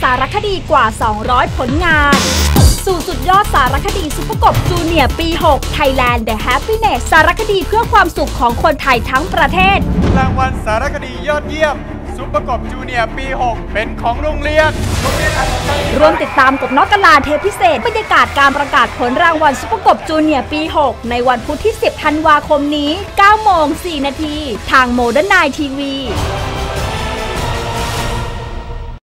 ารคดีกว่า 200 ผลงานสู่สุดยอดสารคดีซุปเปอร์กบจูเนียร์ปี 6 Thailand The Happiness สารคดีเพื่อความสุขของคนไทยทั้งประเทศรางวัลสารคดียอดเยี่ยมซุปเปอร์กบจูเนียร์ปี 6 เป็นของโรงเรียนรวมติดตามกบนอกกะลาเทปพิเศษบรรยากาศการประกาศผลรางวัลซุปเปอร์กบจูเนียร์ปี 6 ในวันพุธที่ 10 ธันวาคมนี้ 9 โมง 4 นาทีทางโมเดิร์นไนทีวี